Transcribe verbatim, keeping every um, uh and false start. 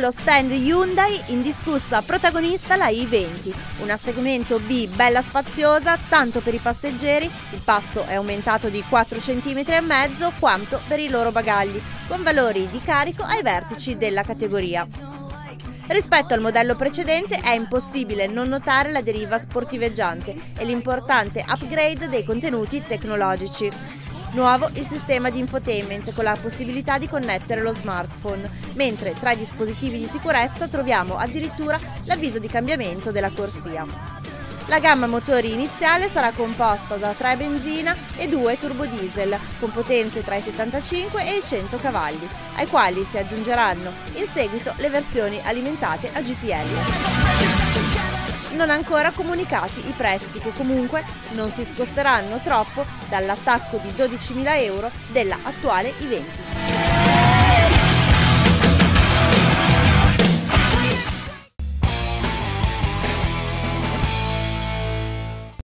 Sullo stand Hyundai, indiscussa protagonista la i venti, una segmento B bella spaziosa tanto per i passeggeri, il passo è aumentato di quattro centimetri e mezzo, quanto per i loro bagagli, con valori di carico ai vertici della categoria. Rispetto al modello precedente è impossibile non notare la deriva sportiveggiante e l'importante upgrade dei contenuti tecnologici. Nuovo il sistema di infotainment con la possibilità di connettere lo smartphone, mentre tra i dispositivi di sicurezza troviamo addirittura l'avviso di cambiamento della corsia. La gamma motori iniziale sarà composta da tre benzina e due turbodiesel, con potenze tra i settantacinque e i cento cavalli, ai quali si aggiungeranno in seguito le versioni alimentate a G P L. Non ancora comunicati i prezzi, che comunque non si scosteranno troppo dall'attacco di dodicimila euro della attuale i venti.